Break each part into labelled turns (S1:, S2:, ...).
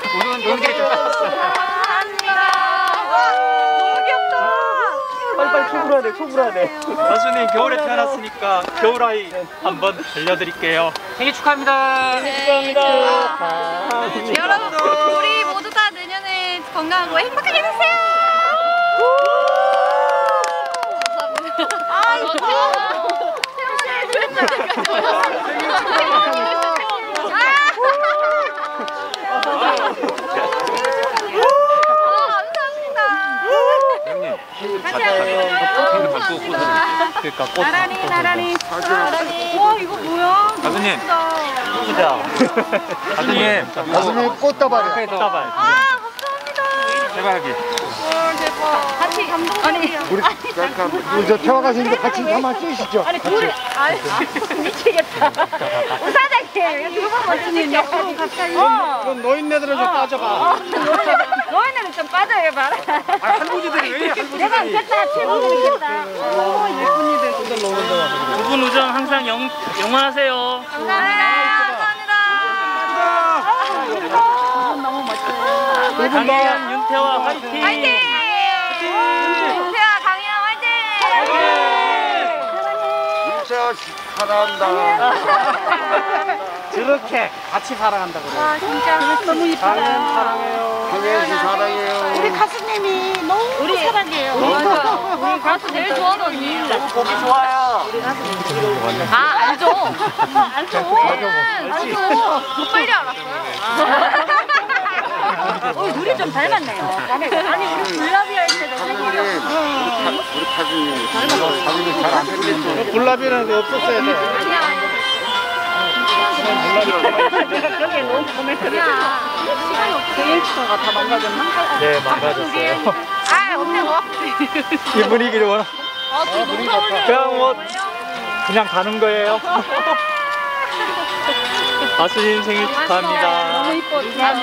S1: 노는 게 좀
S2: 감사합니다. 너무 귀엽다.
S3: 빨리 초불해야 돼, 초불해야 돼.
S1: 가수님 겨울에 태어났으니까 겨울아이 한번 들려드릴게요. 생일 축하합니다.
S2: 여러분, 우리 모두 다 내년에 건강하고 행복하게 되세요.
S1: 그러니까 꽃.
S2: 나란히. 와, 이거 뭐야?
S1: 가수님.
S3: 가수님 꽃다발이야.
S1: 꽃다발.
S2: 아, 감사합니다.
S1: 대박이.
S2: 대박. 같이 감동적이야.
S3: 우리 저 태화 가수님도 같이 한번 찍으시죠.
S2: 아니, 둘이. 미치겠다. 사장님, 두분 멋지는 옆으로 가까이.
S3: 그럼 노인네들은 좀 빠져봐.
S2: 너희는 좀 빠져요, 봐라.
S1: 할머니들이 왜
S2: 내가 있겠다, 최고는 있겠다. 예쁜이들.
S4: 두 분 우정 항상 영원하세요.
S2: 감사합니다. 너무 멋져요.
S4: 강혜연, 윤태화 화이팅!
S2: 화이팅! 윤태화, 강혜연 화이팅!
S3: 윤태화 사랑한다.
S1: 저렇게 같이 사랑한다고 그래.
S2: 와, 진짜 너무 이쁘다.
S3: 사랑해요. 강혜연 씨 사랑해요.
S2: 우리 가수님이 너무 사랑해요. 맞아. 우리 가수 제일 좋아하는 언니.
S1: 보기 좋아요.
S2: 아, 알죠? 알죠? 더 빨리 알았어요. 우리 좀 닮았네요. 아니, 우리 블라비 할 때도 생기려.
S3: 우리 가수님 사진이 잘안 생겼죠.
S1: 불나비라는 게 없었어야 돼.
S2: 거기에 너무 코멘트를. 시간이 어떻게 일치가 다 망가졌나?
S1: 네, 망가졌어요.
S2: 아, 언니가 뭐?
S1: 이 분위기를 원하.
S2: 아, 저 너무 어울려요.
S1: 그냥 뭐 그냥 가는 거예요. 가수님 생일 축하합니다.
S2: 너무 이뻐.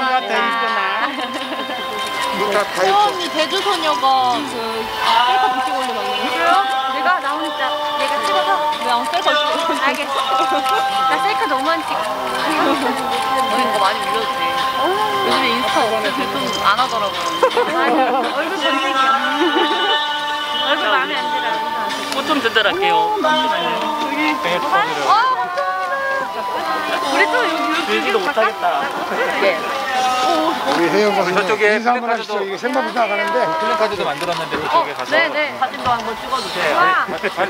S3: 누가 다 있어.
S2: 언니 제주소녀가 그 셀카 비치 올려달라고. 그래요? 내가 나오니까 내가 찍어서 내가 셀카 찍어. 알겠어. 나 셀카 너무 많이 찍어. 언니 이거 많이 올려도 돼. 요즘에 인스타 없으면 좀 안 하더라고요. 얼굴 전색이야. 얼굴 마음에 안 들어.
S4: 꽃 좀 전달할게요.
S1: 생일 축하드려요.
S2: 우리 또 여기
S4: 들지도 못하겠다.
S2: 네.
S3: 우리 혜영 가수님
S1: 저쪽에
S3: 인사 한번 하시죠. 이거 생방송 나가는데.
S1: 플랜카드도 만들었는데 그쪽에 가서.
S2: 네네.
S4: 사진도 한번 찍어주세요.
S2: 와.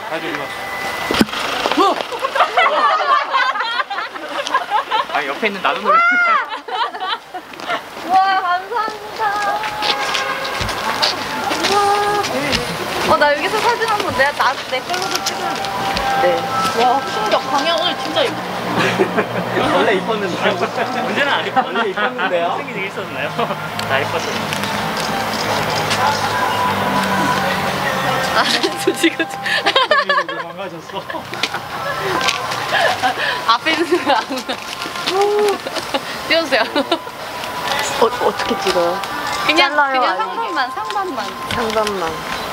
S1: 아 옆에 있는 나도 놀래.
S2: 와, 감사합니다. 와. 나 여기서 사진 한번 내 걸로도 찍어야 돼. 네. 와, 충격. 강연 오늘 진짜 예뻐.
S1: 원래 이뻤는데.
S4: 문제는 안 입고
S1: 원래 입혔는데요?
S4: 생긴 일 있었나요? 다 입었어요.
S2: 아, 저 지금.
S1: 망가졌어.
S2: 앞에 있는 거 아무나. 띄워주세요.
S5: 어떻게 찍어요?
S2: 그냥
S5: 잘라요,
S2: 상반만.
S5: 상반만.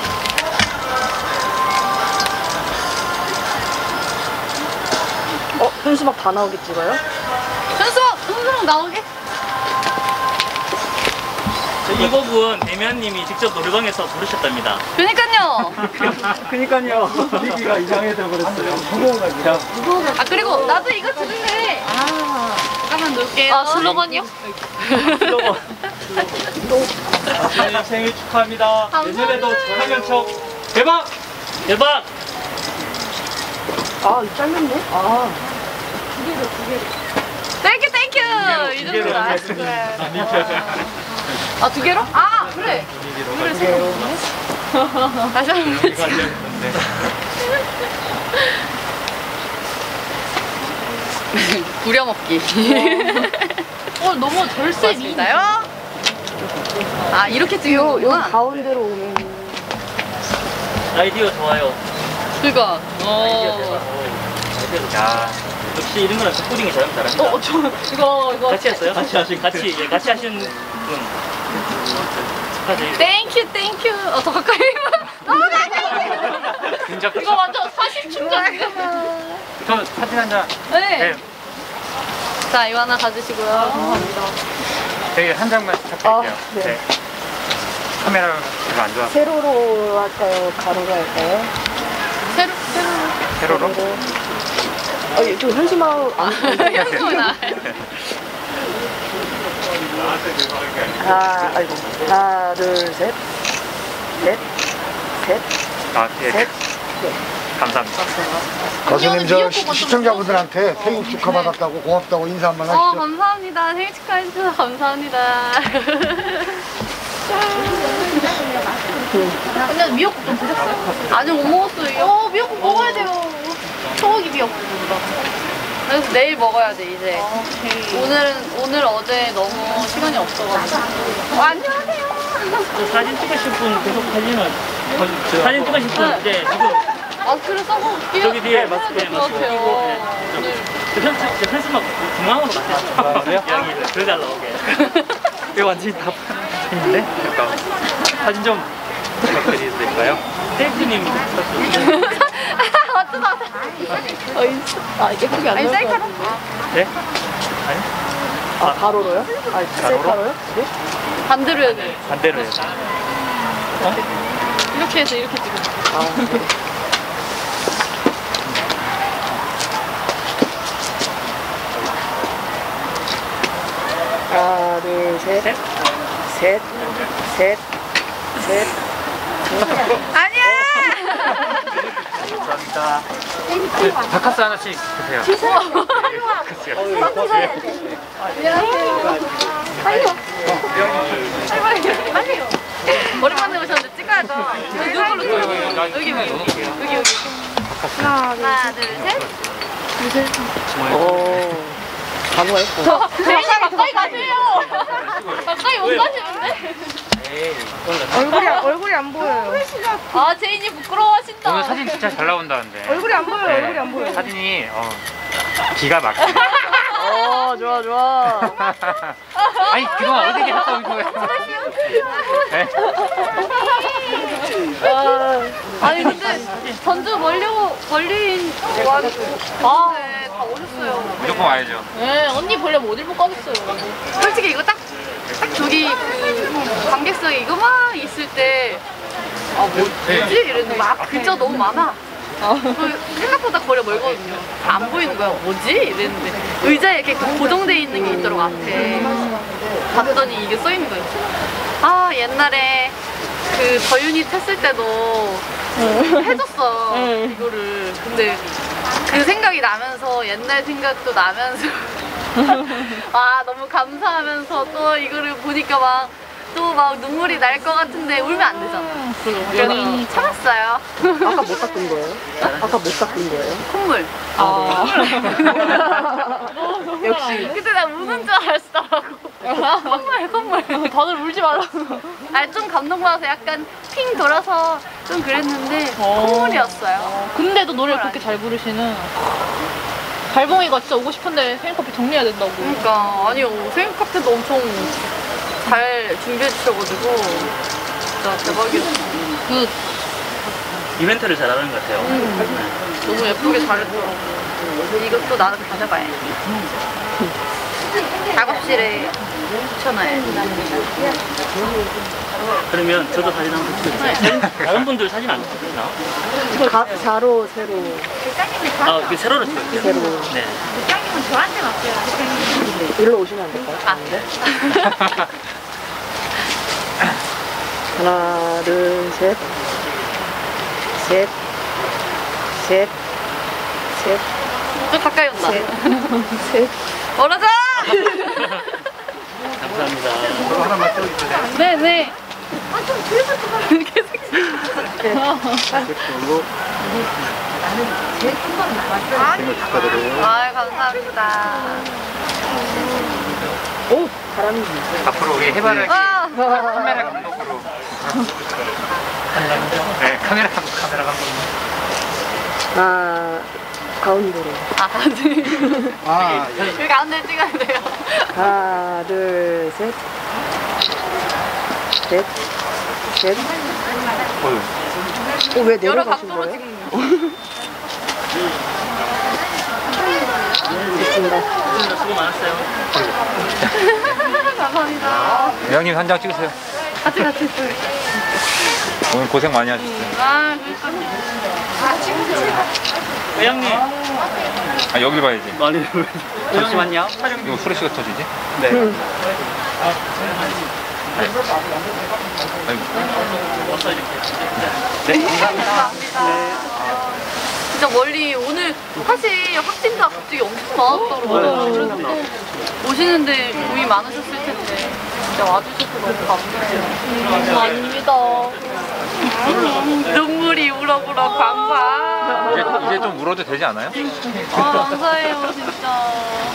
S5: 현수막 다 나오게 찍어요?
S2: 현수막 나오게?
S4: 이 곡은 대면님이 직접 노래방에서 부르셨답니다.
S2: 그니까요.
S1: 그니까요. 분위기가 이상해져 버렸어요. 무거운 가기라.
S2: 아, 그리고 나도 이거 들을래. 아, 잠깐만 놓을게요.
S5: 아, 슬로건이요?
S1: 슬로건. 가수님 생일 축하합니다. 내년에도 장현척 대박!
S4: 대박!
S5: 아, 잘렸네? 아.
S2: 땡큐. 이
S1: 두 개로
S2: 정도
S1: 하겠습니다.
S2: 아, 두 개로? 아, 그래.
S1: 두 개로.
S2: 다시 한 번. 부려먹기. 너무 절세 미인가요? 아, 이렇게 찍는
S5: 요
S2: 거구나.
S5: 가운데로 오면.
S4: 아이디어 좋아요.
S2: 그니까.
S4: 아이디어 야, 역시 이런 거는 푸딩이 잘한다.
S2: 이거.
S4: 같이 했어요? 같이 하신 분. 축하드립니다.
S2: 땡큐. 더 가까이. 이거 완전 사실 충전이야.
S1: 저 사진 한 장.
S2: 네. 자, 이거 하나 가지시고요. 감사합니다.
S6: 저희 한 장만 부탁드릴게요.
S5: 네.
S6: 네. 카메라 별로 안 좋아.
S5: 세로로 할까요? 가로로 할까요?
S6: 세로로?
S5: 좀 현심하고 안 하나, 둘, 셋. 넷. 셋.
S6: 아, 예.
S5: 셋.
S6: 감사합니다.
S3: 가수님 저 시청자분들한테 생일 축하받았다고 고맙다고 인사 한번 하시죠.
S2: 감사합니다. 생일 축하해주셔서 감사합니다. 근데 미역국 좀 드셨어요? 아직 못 먹었어요. 미역국 먹어야 돼요. 소고기 미역국. 그래서 내일 먹어야 돼 이제. 오늘 어제 너무 시간이 없어가지고. 안녕하세요.
S4: 사진 찍으실 분 계속 사진 찍으실 분 이제 지금
S2: 마스크를 써고
S4: 저기 뒤에 마스크
S2: 같아요.
S4: 끼고 제 편집막 중앙으로 가세요. 양이 덜 잘 나오게. 이거 완전히 다 있는데? 잠깐 사진 좀 부탁드려도 될까요? 셀프님
S2: 어쩌다.
S5: 예쁘게 안 나올 것
S2: 셀카로.
S5: 같아요.
S4: 네? 아니?
S5: 가로로요? 셀카로요? 네?
S2: 반대로 해야 돼.
S4: 반대로 해요.
S2: 이렇게 해서 이렇게 찍어.
S5: 하나, 둘, 셋.
S4: 셋.
S5: 셋. 셋. 셋.
S2: 아니야.
S6: 감사합니다. 바카스 하나씩 드세요.
S2: 빨리요. 오랜만에 오셨는데 찍어야죠. 누구로 찍어요? 여기. 하나, 둘, 셋.
S5: 가보가 예뻐.
S2: 제인이 가까이 가세요. 가까이 못 가시는데?
S5: 얼굴이 안 보여요.
S2: 아, 제인이 부끄러워하신다.
S6: 오늘 사진 진짜 잘 나온다는데.
S5: 얼굴이 안 보여요.
S6: 네.
S5: 얼굴이 안 보여요.
S6: 사진이 기가 막혀.
S5: 좋아, 좋아.
S6: 아니 그동안 어디 계셨다 온 거예요? 네?
S2: 아니, 근데 전주 멀리인 왔는데 다 오셨어요.
S6: 무조건 와야죠.
S2: 네, 언니 보려면 어딜 못 가겠어요. 솔직히 이거 딱 저기 그 관객석에 이거 막 있을 때 뭐지? 이랬는데 막 글자 너무 많아. 생각보다 거리가 멀거든요. 안 보이는 거야. 뭐지? 이랬는데 의자에 이렇게 고정돼 있는 게 있더라고 앞에. 봤더니 이게 써 있는 거예요. 옛날에 그 저유닛 했을 때도 해줬어 이거를. 근데 그 생각이 나면서 옛날 생각도 나면서 너무 감사하면서 또 이거를 보니까 또 막 눈물이 날 것 같은데 울면 안 되잖아. 그래서 참았어요.
S5: 아까 못 닦은 거예요? 아까 못 닦은 거예요?
S2: 콧물.
S5: 역시.
S2: 그때 나 우는 줄 알았더라고. 콧물. 다들 울지 말라고. 좀 감동받아서 약간 핑 돌아서 좀 그랬는데 콧물이었어요.
S7: 근데도 노래를 그렇게 잘 부르시는 달봉이가 진짜 오고 싶은데 생일커피 정리해야 된다고.
S2: 그러니까 아니요, 생일 카페도 엄청 잘 준비해 주셔가지고 진짜 대박이었어요.
S7: 그
S4: 이벤트를 잘하는 것 같아요.
S2: 너무 예쁘게 잘했더라고. 이것도 나는 가져가야지. 작업실에 붙여놔야지.
S4: 그러면 저도 사진 한번 찍어주세요. 다른 분들 사진 안 찍으시나?
S5: 자로, 세로.
S4: 그 세로로 찍을게요.
S5: 세로.
S4: 네.
S5: 일로 오시면 안 될까요?
S2: 네.
S5: 하나, 둘, 셋. 셋. 셋. 셋.
S2: 좀 가까이 온다.
S5: 셋.
S2: 멀어져!
S4: 감사합니다.
S3: 하나만 찍어주세요.
S2: 네네.
S3: 생일 축하드려요.
S2: 감사합니다.
S5: 오, 바람이 있어요.
S6: 앞으로 우리 해바라기
S2: 와!
S6: 카메라 감독으로. 네, 카메라 감독.
S5: 가운데로.
S3: 아,
S2: 여기 가운데 찍어야 돼요.
S5: 하나, 둘, 셋. 셋. 셋. 왜
S2: 여러
S5: 내려가신
S2: 각도로
S5: 거예요?
S2: 찍는 거.
S5: 됐습니다.
S4: 수고 많았어요.
S2: 감사합니다.
S6: 회장님 한 장 찍으세요.
S2: 같이.
S6: 오늘 고생 많이 하셨어요.
S2: 아, 그러니까요.
S4: 회장님.
S6: 아, 여기 봐야지.
S1: 아니, 잠시만요.
S6: 이거 후레쉬가 터지지?
S1: 네.
S6: 아이고.
S2: 진짜 멀리 오늘 사실 확진자 갑자기 엄청 많았더라고요. 그래서 또 오시는데 고민 많으셨을 텐데 진짜 와주셔서 너무 감사해요. 아닙니다. 눈물이 우럭우럭 감사.
S6: 이제 좀 울어도 되지 않아요?
S2: 아, 감사해요 진짜.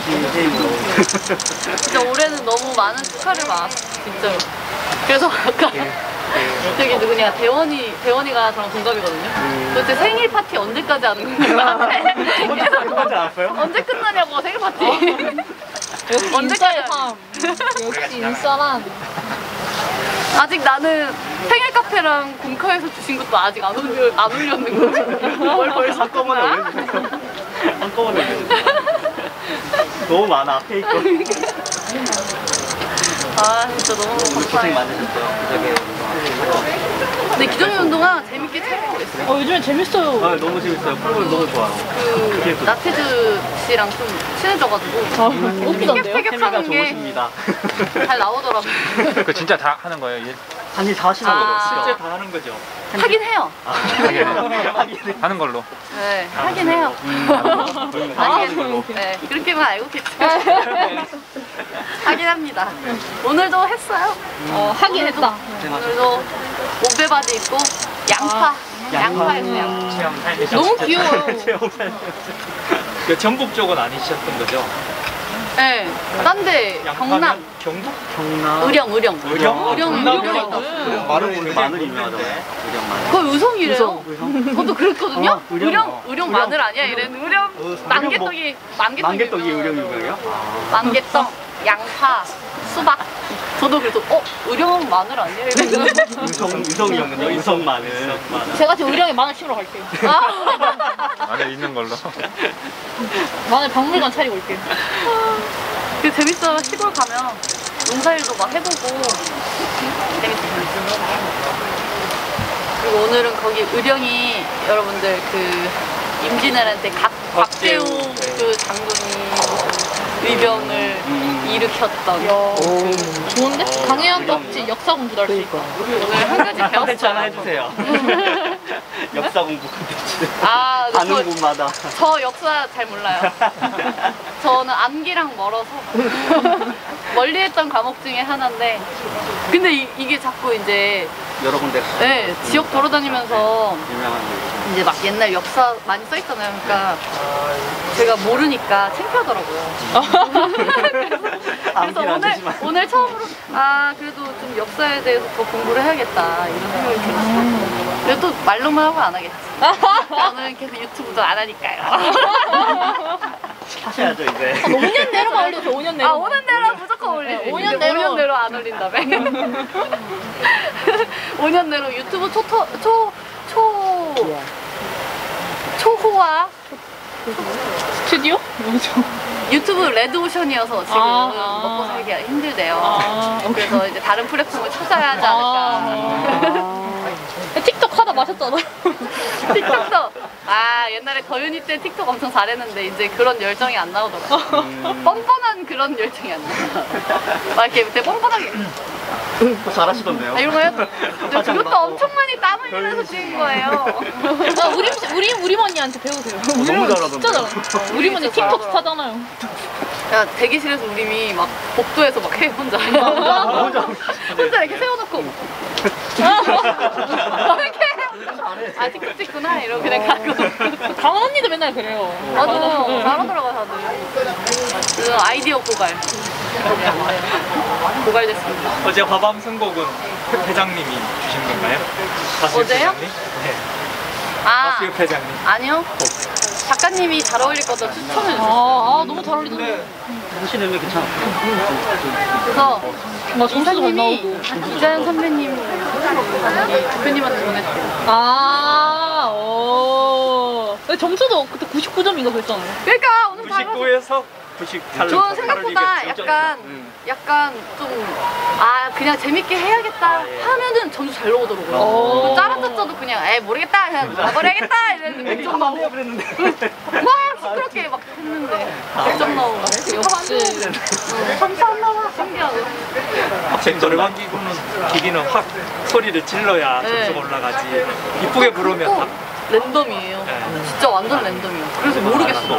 S2: 진짜 올해는 너무 많은 축하를 받았어 진짜로. 그래서 아까 저기 누구냐 대원이가 저랑 동갑이거든요. 도대체 생일 파티 언제까지 하는 거야?
S1: 끝나지 않았어요?
S2: 언제 끝나냐고 생일 파티.
S7: 역시 인싸의 삶. 역시 인싸란.
S2: 아직 나는 생일 카페랑 공카에서 주신 것도 아직 안 올렸는 거지. 뭘 벌써
S1: 한꺼번에 올려주세요. 한꺼번에 올려주세요. 너무 많아, 앞에 있고.
S2: 아 진짜 너무
S1: 고생
S2: 감사해요.
S1: 많으셨어요. 그저께.
S2: 근데 기존의 운동화 재밌게 촬영하고 있어요.
S7: 요즘에 재밌어요.
S1: 아, 너무 재밌어요. 프로그램 너무 좋아요.
S2: 그 나태주 씨랑 좀 친해져가지고
S7: 웃기던데요?
S1: 케미가
S2: 티격태격하는 게
S1: 좋으십니다.
S2: 잘 나오더라고요.
S6: 그 진짜 다 하는 거예요? 이제?
S1: 아니, 다 하시는
S2: 아.
S1: 거죠?
S4: 실제 다 하는 거죠.
S2: 하긴 해요.
S6: 하는 걸로.
S2: 네, 하긴 해요. 하긴, 네, 그렇게만 알고 계세요. 하긴 합니다. 오늘도 했어요.
S7: 하긴 했다.
S2: 오늘도 몸빼 바지 입고 양파. 양파였어요.
S7: 너무 귀여워요.
S4: 그 전북 쪽은 아니셨던 거죠?
S2: 네, 딴데 경남,
S4: 경북?
S1: 경남.
S2: 의령.
S1: 의령?
S2: 의령이요.
S1: 마늘 유명하잖아요. 의령 마늘.
S2: 그거 의성이래요. 저도 그랬거든요.
S1: 의령.
S2: 의령 마늘 아니야? 이랬는데 의령 만개떡이
S1: 만개떡이
S2: 유명해요.
S1: 의령 유명해요?
S2: 만개떡, 양파, 수박. 저도 그래서 의령 마늘 아니야? 이랬는데
S1: 유성이었는데, 유성 마늘.
S7: 제가 지금 의령에 마늘 심으러 갈게요.
S6: 안에 있는 걸로.
S7: 마늘 박물관 차리고 올게요.
S2: 그 재밌어요. 시골 가면 농사일도 막 해보고 재밌어요. 그리고 오늘은 거기 의령이 여러분들 그 임진왜란 때 곽재우 그 장군이 의병을 일으켰던
S7: 좋은데? 강해안 떡지 역사 공부도 할 수 있고.
S2: 오늘 한 가지
S1: 컨텐츠 하나
S2: 배웠어요.
S1: 해주세요. 역사 공부 컨텐츠.
S2: 아,
S1: 가는 곳마다.
S2: 저 역사 잘 몰라요. 저는 암기랑 멀어서 멀리 했던 과목 중에 하나인데 근데 이게 자꾸 이제
S1: 여러 군데
S2: 네, 지역 돌아다니면서
S1: 유명한 데.
S2: 이제 막 옛날 역사 많이 써 있잖아요. 그러니까 제가 모르니까 창피하더라고요. 그래서
S1: 암기는 안 되지만.
S2: 오늘 처음으로 그래도 좀 역사에 대해서 더 공부를 해야겠다 이런 생각이 들었어요. 그래도 또 말로만 하고 안 하겠지. 저는 계속 유튜브도 안 하니까요.
S1: 하셔야죠, 이제.
S7: 5년 내로만 올려줘. 5년 내로.
S2: 5년 내로 무조건 올리지.
S7: 5년 내로.
S2: 5년 내로 안 올린다며. 5년 내로 유튜브 초호화
S7: 스튜디오?
S2: 유튜브 레드오션이어서 지금
S7: 아.
S2: 먹고 살기가 힘들대요.
S7: 오케이.
S2: 그래서 이제 다른 플랫폼을 찾아야 하지 않을까.
S7: 틱톡 하다 마셨잖아.
S2: 틱톡도 옛날에 더윤이 때 틱톡 엄청 잘했는데 이제 그런 열정이 안 나오더라고. 뻔뻔한 그런 열정이 안 나. 막 이렇게 되게 뻔뻔하게
S1: 잘하시던데요?
S2: 이런 거 해도 그것도 엄청 많이 땀 흘리면서 찍은 거예요.
S7: 우리 언니한테 배우세요.
S1: 너무 잘하던데.
S7: 진짜 잘해. 우리 언니 틱톡 스타잖아요.
S2: 야, 대기실에서 우림이 막 복도에서 막 해 혼자 혼자 이렇게 세워놓고 이렇게 틱톡 찍구나 이러고 그냥 가고.
S7: 강원 언니도 맨날 그래요.
S2: 맞아, 잘하더라고요 다들. 그래서 아이디어 고갈됐습니다.
S4: 어제 화밤 선곡은 회장님이 주신 건가요? 가수협
S2: 어제요?
S4: 회장님? 네. 가수협 회장님.
S2: 아니요. 작가님이 잘 어울릴 것 같아서 추천해주셨어요.
S7: 너무 잘 어울리던데.
S1: 하시는 게 괜찮아요.
S2: 그래서
S7: 점수도 잘
S2: 이사님이
S7: 나오고.
S2: 이자연 선배님 대표님한테 보냈대요.
S7: 점수도 그때 99점인가 그랬잖아요.
S2: 그러니까 오늘 잘
S4: 99에서
S2: 저는 생각보다 약간 좀 그냥 재밌게 해야겠다 하면은 점수 잘 나오더라고요. 짜라짜짜도 그냥 모르겠다 그냥 나버려야겠다 이랬는데 1점 나오고 막 시끄럽게 막 했는데 1점 나오고 역시 신기하네.
S4: 제 노래방 기기는 확 소리를 질러야 점수가 올라가지. 이쁘게 부르면 다
S2: 랜덤이에요. 진짜 완전 랜덤이에요. 그래서 모르겠어.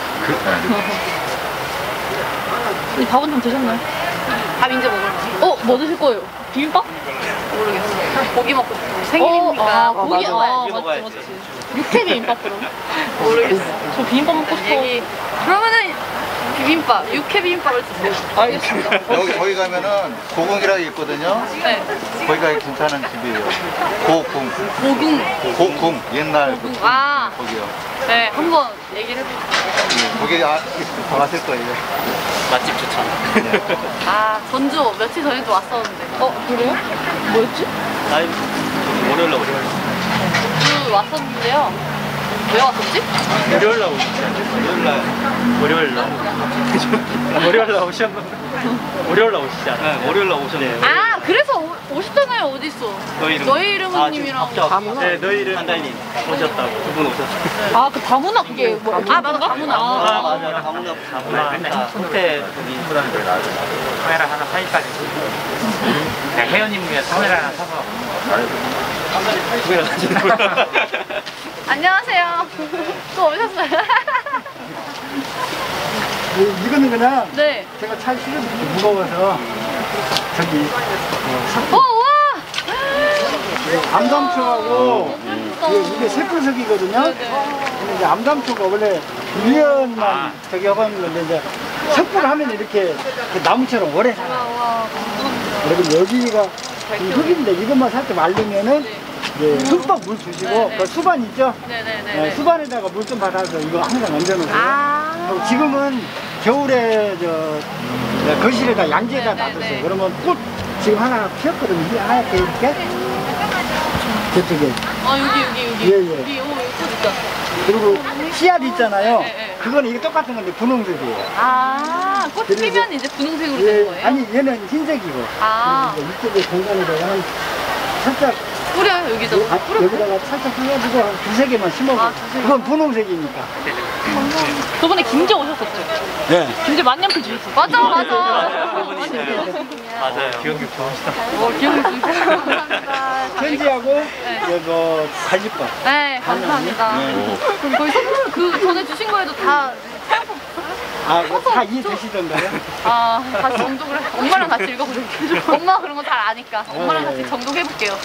S7: 이 밥은 좀 드셨나요?
S2: 밥 이제 먹을래.
S7: 뭐 드실 거예요? 비빔밥?
S2: 모르겠어. 고기 먹고 싶어. 생일이니까
S7: 고기
S1: 먹어야지.
S7: 맞지. 육회 비빔밥 그럼?
S2: 모르겠어.
S7: 저 비빔밥 먹고 싶어.
S2: 그러면은 비빔밥, 육회 비빔밥을 주세요.
S7: 알겠습니다.
S8: 거기 가면은 고궁이라고 있거든요.
S2: 네.
S8: 거기가 괜찮은 집이에요. 고궁. 고궁. 옛날
S2: 고궁.
S8: 거기요.
S2: 네, 한번 얘기를 해보세요.
S8: 거기 가봤을 거예요.
S1: 맛집 추천.
S2: 전주 며칠 전에도 왔었는데.
S7: 그래요? 뭐였지?
S1: 월요일날
S2: 전주 왔었는데요. 왜 왔었지?
S4: 월요일날 월요일날 오시잖아요.
S1: 네, 월요일날 오셨네요.
S2: 그래서 오셨잖아요. 어디 있어? 너희 이름은님이랑
S4: 네, 너희 이름
S1: 한달님 오셨다고 두 분 오셨어요.
S7: 그 다문화 그게 뭐?
S2: 맞아, 다문화.
S1: 맞아요. 다문화 맨날 호텔 거기
S6: 카메라 하나 사니까 혜연님 위해 카메라 하나 사서
S2: 안녕하세요. 또 오셨어요?
S3: 이거는 그냥
S2: 네.
S3: 제가 차에 실어드리기 무거워서 저기
S2: 와!
S3: 암담초하고 이게 세포석이거든요. 근데 이제 암담초가 원래 1년만 저기 하는 건데 이제 석불을 하면 이렇게 그 나무처럼 오래 살아. 그리고 여기가 이 흙인데 이것만 살짝 말리면은 흠뻑 물 주시고 그 수반 있죠?
S2: 네네네.
S3: 수반에다가 물 좀 받아서 이거 항상 얹어놓으세요. 그리고 지금은 겨울에 거실에다 양지에다 놔뒀어요. 그러면 꽃 지금 하나 피었거든요. 이게 하얗게 이렇게 저쪽에.
S2: 여기.
S3: 예.
S2: 여기 꽃 있다.
S3: 그리고 씨앗 있잖아요.
S2: 네.
S3: 그거는 이게 똑같은 건데 분홍색이에요.
S2: 꽃 피면 이제 분홍색으로 되는 거예요?
S3: 아니 얘는 흰색이고. 이쪽에 공간에다가 살짝
S2: 뿌려요 여기다가?
S3: 여기다가 살짝 뿌려주고 한 두세 개만 심어봐. 그건 분홍색이니까.
S7: 저번에 김제 오셨었죠?
S3: 네.
S7: 김제 만년필 주셨어요.
S2: 맞아.
S1: 맞아요.
S4: 기억력 좋으시다.
S2: 기억이 감사합니다.
S3: 편지하고 이거 갈비밥.
S2: 네, 감사합니다. 거의 선물 그 전에 주신 거에도 다
S3: 다 이해되시던가요?
S2: 다시 정독을 엄마랑 같이 읽어보세요. 엄마가 그런 거 잘 아니까 엄마랑 같이 정독해볼게요.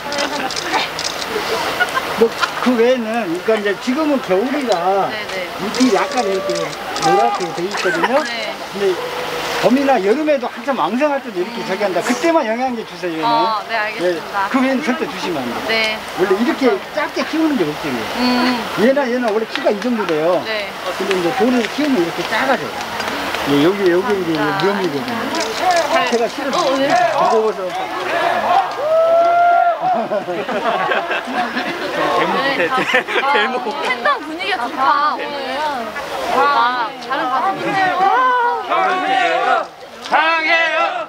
S3: 그 외에는 그러니까 이제 지금은 겨울이라 잎이 약간 이렇게 노랗게 돼 있거든요. 근데 봄이나 여름에도 한참 왕성할 때도 이렇게 저기 한다. 그때만 영양제 주세요. 얘는.
S2: 네, 알겠습니다.
S3: 그 외에는 절대 주시면 안 돼요.
S2: 네.
S3: 원래 이렇게 작게 키우는 게 걱정이에요. 얘는 원래 키가 이 정도 돼요. 근데 이제 돌을 키우면 이렇게 작아져요. 여기 이제 위험이거든요. 제가 실어서 무거워서.
S2: 팬덤 분위기가 좋다 오늘. 다른 가수분들.
S6: 사랑해요.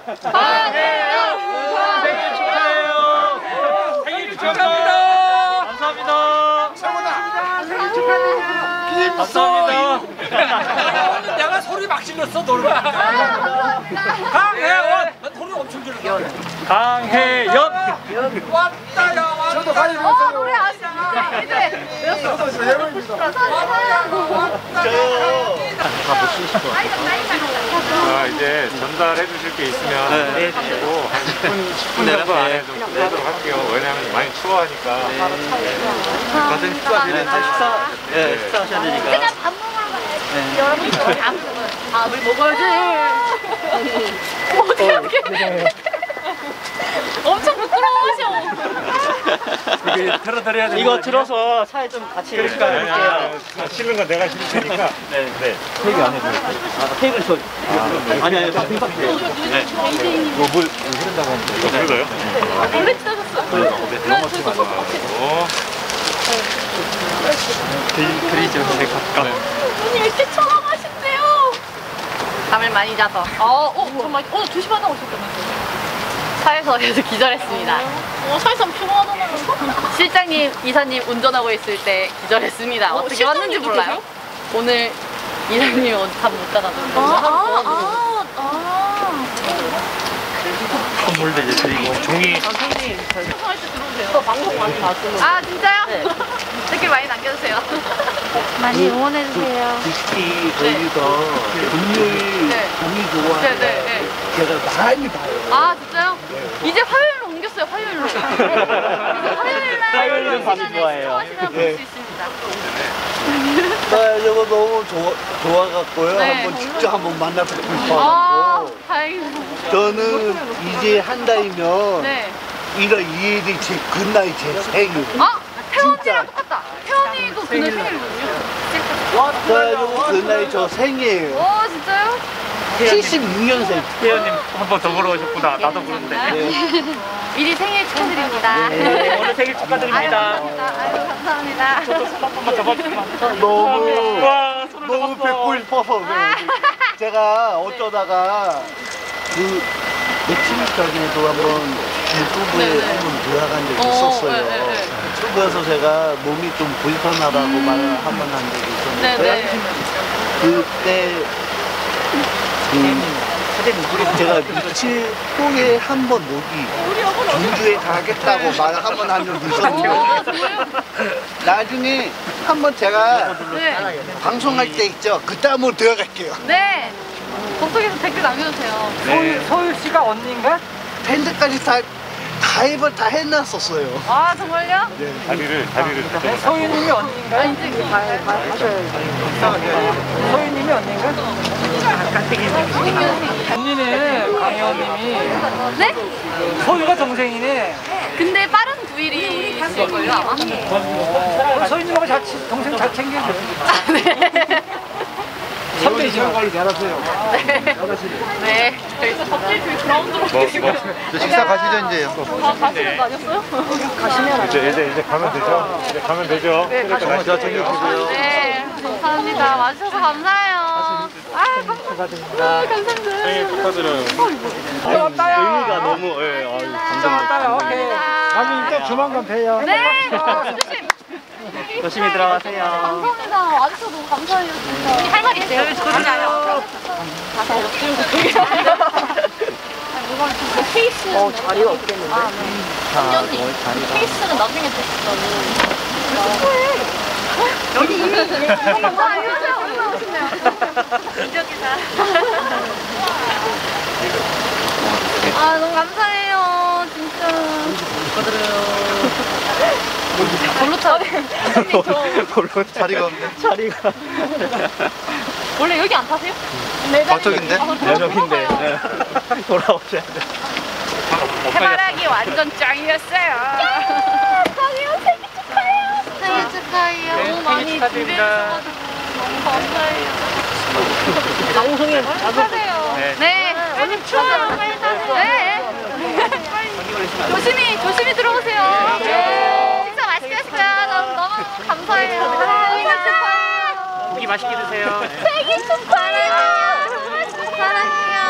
S4: 생일 축하해요. 생일 축하합니다. 감사합니다.
S3: 생일 축하드려요.
S4: 감사합니다.
S6: 내가 소리 막 질렀어 노래. 강혜원. 난 소리 엄청 질렀어.
S4: 강혜연.
S6: 왔다야.
S3: 저도 가지 마세요.
S2: 노래 아시죠? 이제
S3: 저도 있어요. 여러분입니다.
S9: 이제 전달해 주실 게 있으면 해주시고 한 10분 정도 안에 좀 끝내도록 할게요. 왜냐면 많이 추워하니까.
S1: 가든 식사하셔야 되니까.
S2: 그냥 밥 먹으러 가야지. 여러분 밥을 먹어야지. 어떻게 엄청 부끄러워하셔.
S4: 이게 틀어드려야 돼.
S1: 이거 들어서 차에 좀 같이
S9: 아니야, 실는 건 내가 실을 테니까.
S1: 네. 케이크 안 해도 케이크는 저 아니 빈박 주세요. 네.
S9: 물 흐른다고 하면 그래요?
S7: 원래 찢어졌어.
S9: 넘어지면 안 돼요.
S4: 드리죠. 제 가까워.
S2: 언니 왜 이렇게 처음 하신대요? 잠을 많이 자서
S7: 정말 오늘 2시 반 하고 있었다면서요?
S2: 차에서 기절했습니다.
S7: 차에서 피곤하잖아요.
S2: 실장님, 이사님 운전하고 있을 때 기절했습니다. 어떻게 왔는지
S7: 실장님도
S2: 몰라요? 오늘 이사님 잠 못 자가지고
S4: 선물도 이제 드리고 종이
S7: 방송할 때 들어오세요. 방송 많이 봤어요.
S2: 아 진짜요? 댓글 많이 남겨주세요. 많이 응원해주세요.
S3: 특히 저희가 금요일
S2: 네.
S3: 공이 좋아하는
S2: 네네네.
S3: 제가 많이 봐요.
S2: 아 진짜요? 이제 화요일로 옮겼어요. 화요일로. 화요일날
S1: 화요일은 밤이 좋아해요.
S2: 시청하시면 볼 수 있습니다.
S3: 나 이거 너무 좋아갖고요.
S2: 네.
S3: 한번 직접 한번 만나뵙고
S2: 아
S3: 싶어가지고.
S2: 다행이다.
S3: 저는 이제 한 달이면
S2: 네.
S3: 1월 2일이 제 그날이 제 생일.
S2: 아 태원이랑 똑같다. 태원이도 그날 생일이거든요.
S3: 그래가지고 그날이 저 생일이에요.
S2: 오 진짜요?
S3: 76년생.
S4: 태연님 한 번 더 보러 오셨구나. 나도 그런데.
S2: 미리 생일 축하드립니다.
S4: 네, 오늘 생일 축하드립니다.
S2: 아유 감사합니다.
S4: 한번 잡아주시면
S3: 너무
S4: 와, 손을
S3: 너무
S4: 잡았어.
S3: 뵙고 싶어서 제가 어쩌다가 그 며칠 전에도 한번 유튜브에
S2: 네네.
S3: 한번 들어간 적이 있었어요.
S2: 네.
S3: 그래서 제가 몸이 좀 불편하다고 말을 한번 한 적이 있었는데
S2: 네네.
S3: 그때 제가 며칠 후에 한번 여기 전주에 가겠다고 말을 한번 한 적이 있었는데 나중에 한번 제가
S2: 네.
S3: 방송할 때 있죠. 그때 한번 들어갈게요.
S2: 네. 검색해서 댓글 남겨주세요.
S6: 서울시가 언니인가?
S3: 밴드까지 다 가입을 다 해놨었어요.
S2: 아 정말요?
S9: 다리를
S6: 서윤님이 언니인가?
S2: 아 이제
S6: 서윤님이 언니인가? 언니는 강혜원님이
S2: 네?
S6: 서유가 동생이네.
S2: 근데 빠른 9일이 있을걸요 아마?
S6: 서윤님하고 동생 잘 챙겨줘.
S2: 네.
S3: 선배이시면 빨리 잘하세요.
S2: 네.
S7: 저희도 갑자기 그 그라운드로
S8: 저 식사 가시죠 이제.
S7: 가시는 거 아니었어요?
S9: 이제 가면 되죠? 이제 가면 되죠?
S8: 정말 저 챙겨주세요.
S2: 네. 감사합니다. 와주셔서 감사해요. 아 감사합니다. 감사합니다.
S9: 생일 축하드려요.
S1: 의미가 너무 감사합니다.
S3: 나중에 또 조만간 봬요.
S2: 네. 조심.
S1: 조심히 들어가세요.
S2: 감사합니다. 와주셔서 너무 감사해요. 진짜. 할 말 있어요? 그러지 않아요. 케이스.
S5: 자리가 없겠는데?
S2: 아, 네. 언니, 케이스는 나중에 드시라고. 여기 이미 얼마나 오시네요. 이적이다. 아, 너무 감사해요. 진짜. 볼로 차.
S8: 자리가 없네.
S1: 자리가
S2: 원래 여기 안 타세요?
S8: 저쪽인데?
S1: 내적인데 돌아오셔야 돼.
S2: 해바라기 완전 짱이었어요. 강희원 생일 축하해요. 생일 축하해요. 너무 많이
S4: 축하드립니다.
S2: 너무 감사해요.
S5: 방송에
S2: 타세요. 네. 빨리 추워요. 빨리 타세요. 네. 조심히 들어오세요. 네. 식사 맛있게 하시고요. 너무 감사해요. 감사합니다.
S4: 고기 맛있게 드세요.
S2: 생일 축하해요. 사랑해요.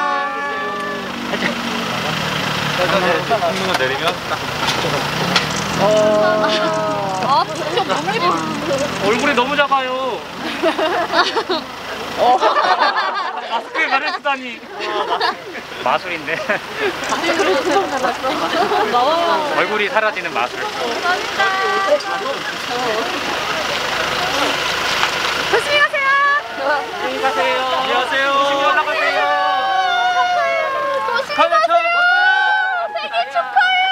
S9: 한눈을 내리면 딱
S2: 아, 진짜 못 입어.
S4: 얼굴이 너무 작아요. 마스크에 가려 쓰다니. 마술인데. 얼굴이 사라지는 마술.
S2: 감사합니다.